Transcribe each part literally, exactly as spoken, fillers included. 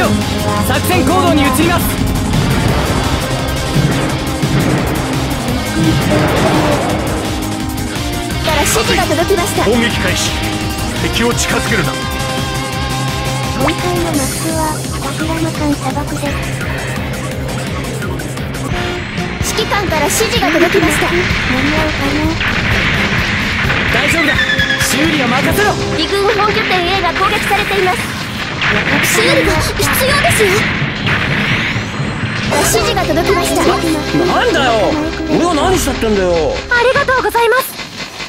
よ。作戦行動に移ります。 から指示が届きました。 攻撃開始。敵を近づけるな。 今回のマップは桜の間砂漠です。指揮官から指示が届きました。間に合うかな。 大丈夫だ。修理は任せろ。 陸軍本拠点 A が攻撃されています。修理が必要ですよ。指示が届きました。 なんだよ、俺は何しちゃったんだよ。 ありがとうございます。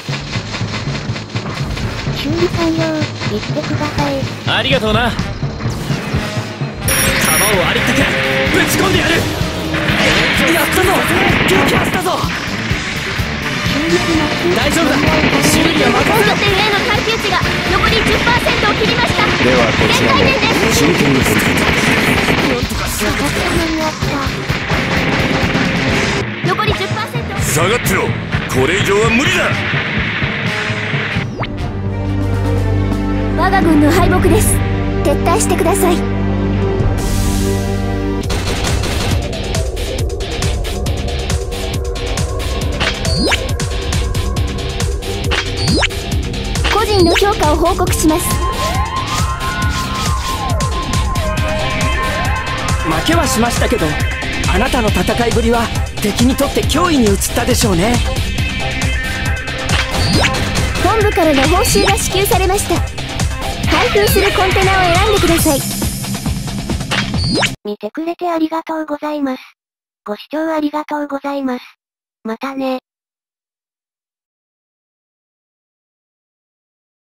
修理完了。行ってください。 ありがとうな。弾をありったけぶち込んでやる。やったぞ。撃破したぞ。大丈夫だ。修理は任せろ。 本拠点 A の耐久値が残り じゅっパーセント を切りました。 ではこちらも真剣に進めて。 なんとかしなきゃ。 残り じゅっパーセント。 下がってろ。これ以上は無理だ。 我が軍の敗北です。撤退してください。個人の評価を報告します。 負けはしましたけど、あなたの戦いぶりは敵にとって脅威に移ったでしょうね。 本部からの報酬が支給されました。開封するコンテナを選んでください。見てくれてありがとうございます。ご視聴ありがとうございます。またね。